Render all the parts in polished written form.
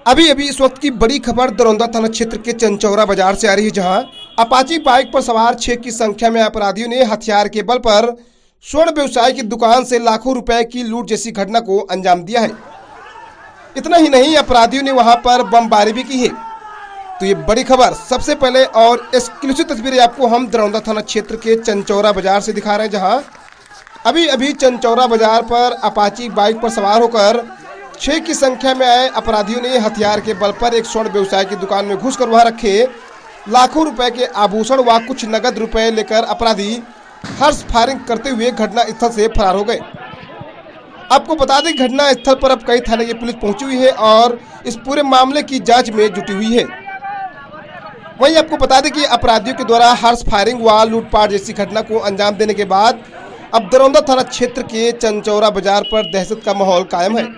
अभी अभी इस वक्त की बड़ी खबर दरौंदा थाना क्षेत्र के चंचौरा बाजार से आ रही है, जहां अपाची बाइक पर सवार 6 की संख्या में अपराधियों ने हथियार के बल पर स्वर्ण व्यवसाय की दुकान से लाखों रुपए की लूट जैसी घटना को अंजाम दिया है। इतना ही नहीं, अपराधियों ने वहां पर बमबारी भी की है। तो ये बड़ी खबर सबसे पहले और एक्सक्लूसिव तस्वीरें आपको हम दरौंदा थाना क्षेत्र के चंचौरा बाजार से दिखा रहे हैं, जहां अभी अभी चंचौरा बाजार पर अपाची बाइक पर सवार होकर 6 की संख्या में आए अपराधियों ने हथियार के बल पर एक स्वर्ण व्यवसाय की दुकान में घुसकर वहां रखे लाखों रुपए के आभूषण व कुछ नगद रुपए लेकर अपराधी हर्ष फायरिंग करते हुए घटना स्थल से फरार हो गए। आपको बता दें, घटना स्थल पर अब कई थाने की पुलिस पहुंची हुई है और इस पूरे मामले की जांच में जुटी हुई है। वहीं आपको बता दें कि अपराधियों के द्वारा हर्ष फायरिंग व लूटपाट जैसी घटना को अंजाम देने के बाद अब दरौंदा थाना क्षेत्र के चंचौरा बाजार पर दहशत का माहौल कायम है।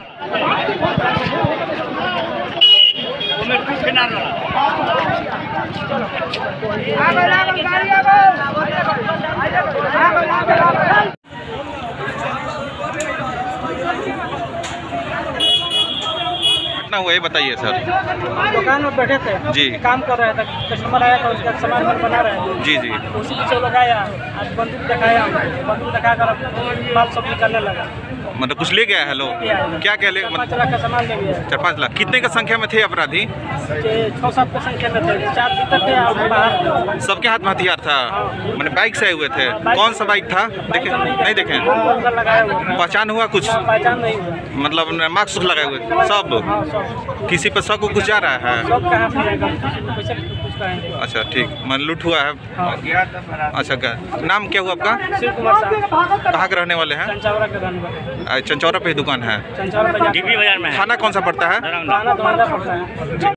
हुआ ये बताइए सर। दुकान में बैठे थे जी, काम कर रहे थे, कस्टमर आया था, उसका सामान बना रहे थे। जी जी, उसी पीछे लोग आया, आज बंदूक दिखाकर माल सब निकालने लगा। मतलब कुछ ले गया है लोग? क्या क्या ले? 5 लाख का सामान ले गया। 4-5 लाख। कितने का संख्या में थे अपराधी? 6-7 की संख्या में थे, 4 भीतर थे और बाहर। सबके हाथ में हथियार था? मैंने बाइक से आए हुए थे? कौन सा बाइक था? देखे नहीं देखे? पहचान हुआ कुछ? पहचान नहीं हुआ। मतलब मास्क लगाए हुए सब? किसी पर शक कुछ जा रहा है? अच्छा ठीक, मैं लूट हुआ है। अच्छा, नाम क्या हुआ आपका? शिव कुमार साहब। कहाँ के रहने वाले हैं? चंचौरा के रहने वाले। चंचौरा पे दुकान है? चंचौरा बाजार में। थाना कौन सा पड़ता है? थाना दरौंदा पड़ता है।